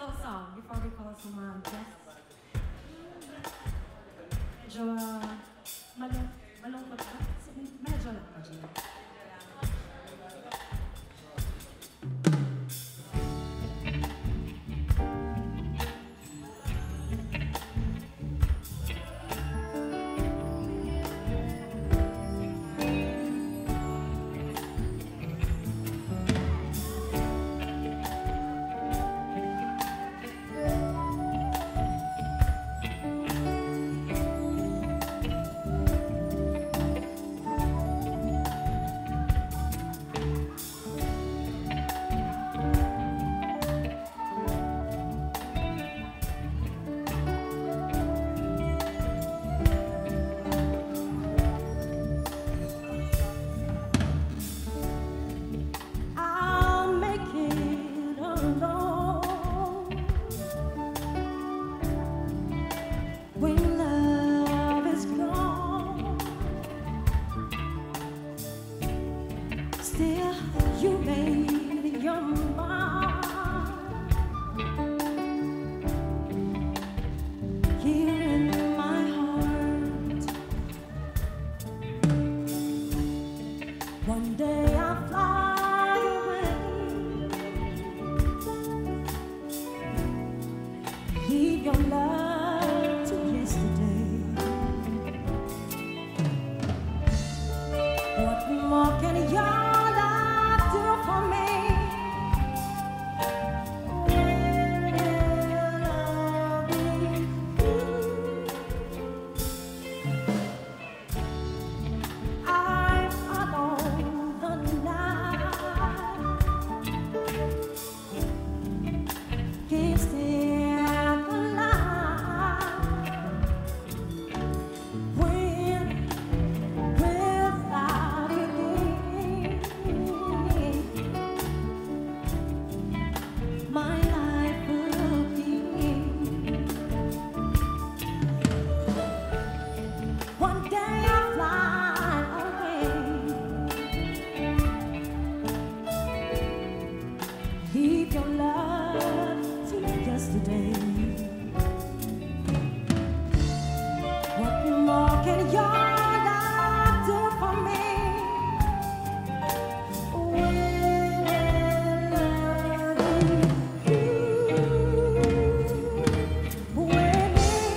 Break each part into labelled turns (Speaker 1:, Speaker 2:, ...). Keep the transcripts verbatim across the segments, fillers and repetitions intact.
Speaker 1: slow song before we call some uh, guests. Medyo uh, malung malungkot ba? Medyo lang. Medyo lang.
Speaker 2: Still, you made your mark here in my heart. One day I'll fly away, leave your love to yesterday. What more can you? Leave your love to yesterday. What more can your love do for me? When loving you, when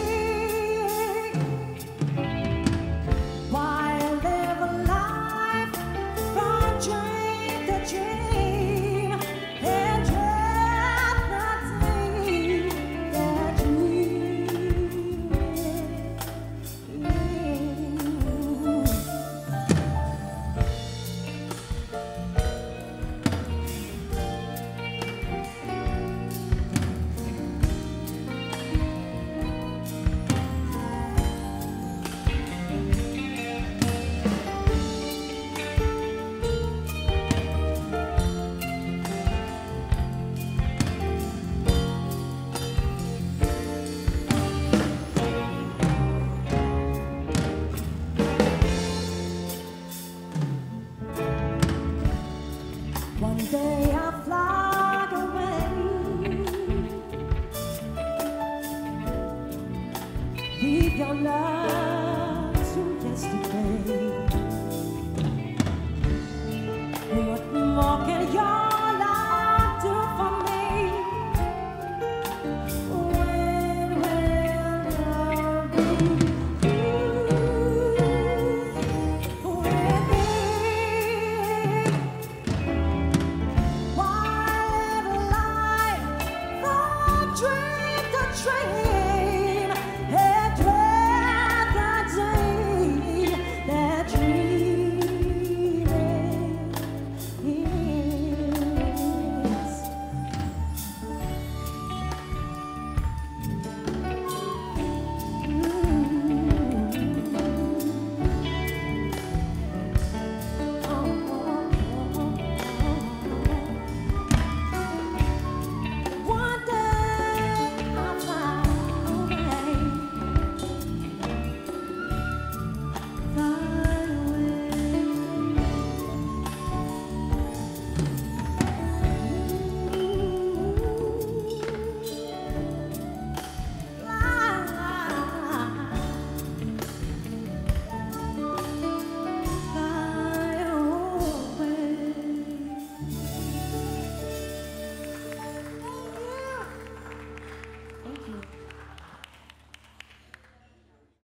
Speaker 2: why live a life from dream to dream? One day I'll fly away, leave your love